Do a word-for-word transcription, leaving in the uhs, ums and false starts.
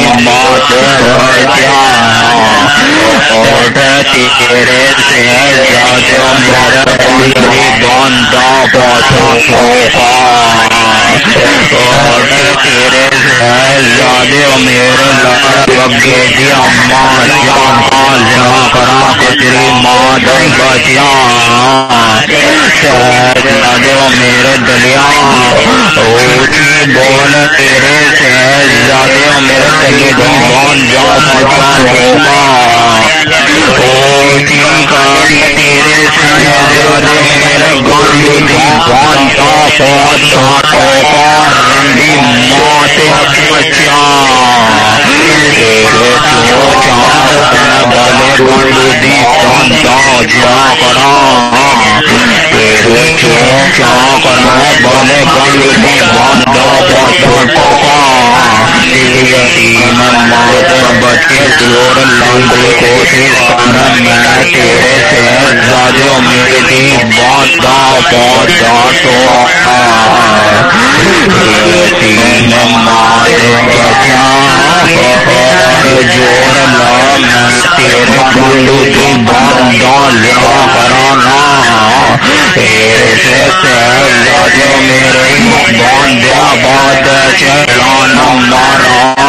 مات بچا اور تیرے سے زیادہ میرا بندی بندہ پوچھا سوکھا اور تیرے سے زیادہ میرے لگے دی اماں جان جا کرا کچری مات بچا زیادہ میرے دلیا اونچی بول تیرے سے زیادہ میرے دلی بان جا بچا سوکھا اونچی کاری تیرے سے زیادہ میرے گلی بان جا بچا سوکھا رنگی مات بچا تیرے کیوں چار بلے گلی دی بانتا جا کرا تیرے کیوں کیا کرا بلے گلی دی بانتا بچا سوکھا یتیم مات بچے دور لنگی کوشش کرنا میں تیرے سے زیادہ میری دی بانتا پہنچا سوکھا یتیم مات بچا جوڑ لا میں تیرے گلو دی باندا لیا کرانا ایسے سہل جو میرے باندیا بات چلانا مارا